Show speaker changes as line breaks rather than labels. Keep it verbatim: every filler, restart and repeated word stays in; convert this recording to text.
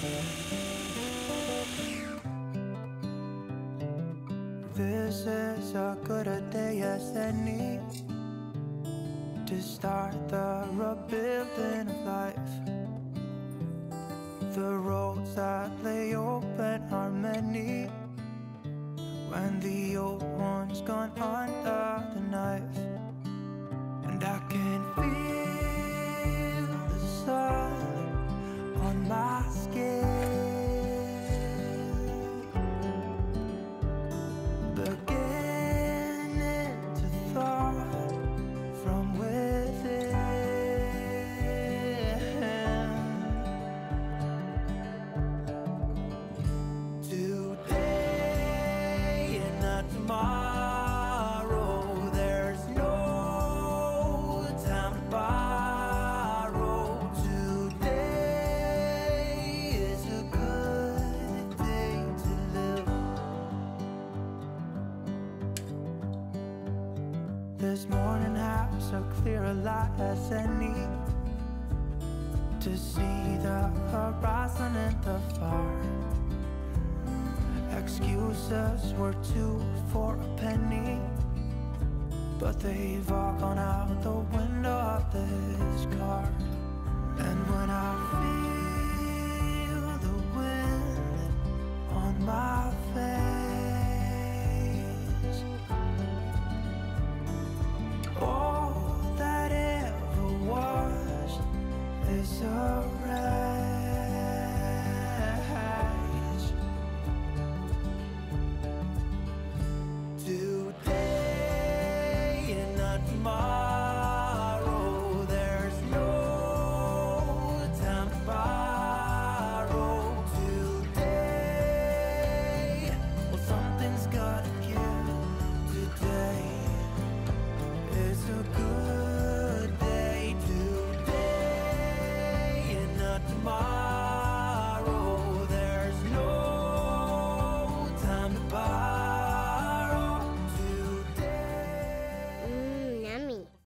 This is a good a day as any to start the rebuilding of life. The roads that lay open are many when the old one's gone under the knife. And I can feel the sun on my skin, beginning to thaw from within. Today and not tomorrow, there's no time to borrow. Today is a good day to live. This morning has a clearer light as any to see the horizon in the far. Excuses were two for a penny, but they've all gone out the window of this car. And when I feel